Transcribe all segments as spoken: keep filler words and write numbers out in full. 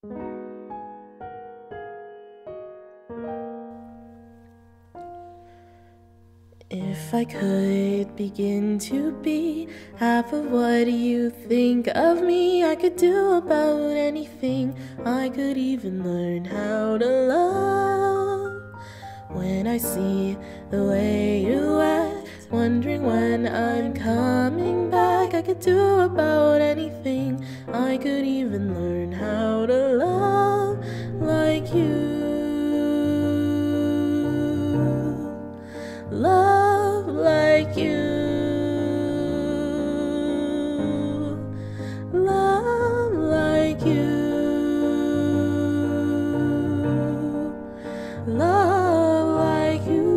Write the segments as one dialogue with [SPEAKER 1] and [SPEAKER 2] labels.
[SPEAKER 1] If I could begin to be half of what you think of me, I could do about anything. I could even learn how to love. When I see the way you act, wondering when I'm coming back, I could do about anything. I could even learn how to love like you. Love like you. Love like you. Love like you.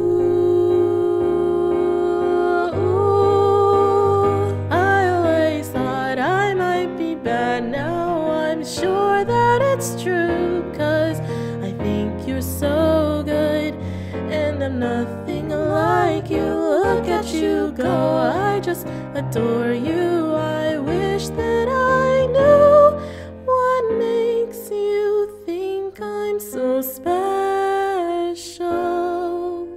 [SPEAKER 1] I always thought I might be bad. Now I'm sure that it's true, 'cause I think you're so good, and I'm nothing like you. Look at you go, I just adore you. I wish that I knew what makes you think I'm so special.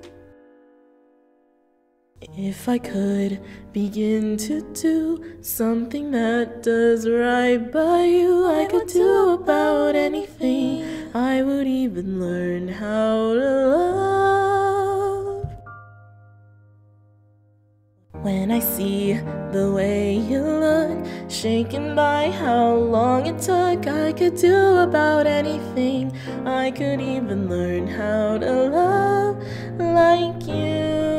[SPEAKER 1] If I could begin to do something that does right by you, I could do about anything. I would even learn how to love. When I see the way you look, shaken by how long it took, I could do about anything. I could even learn how to love like you.